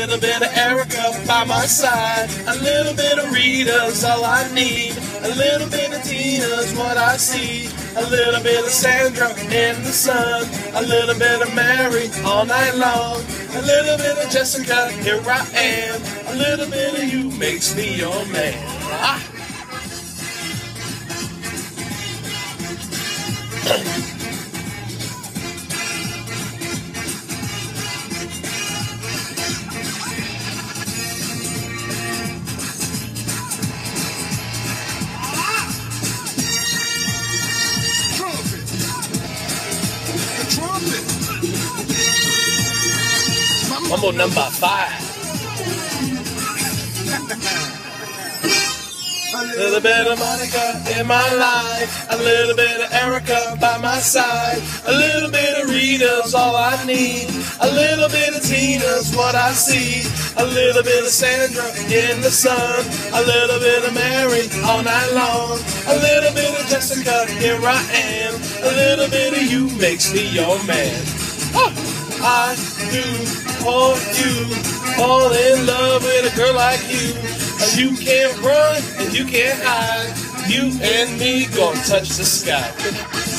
little bit of Erica by my side. A little bit of Rita's all I need. A little bit of Tina's what I see. A little bit of Sandra in the sun. A little bit of Mary all night long. A little bit of Jessica, here I am. A little bit of you makes me your man. Ah. Mambo number 5. A little bit of Monica in my life. A little bit of Erica by my side. A little bit of Rita's all I need. A little bit of Tina's what I see. A little bit of Sandra in the sun. A little bit of Mary all night long. A little bit of Jessica, here I am. A little bit of you makes me your man. Oh, I do for you, fall in love with a girl like you. You can't run and you can't hide. You and me gonna touch the sky.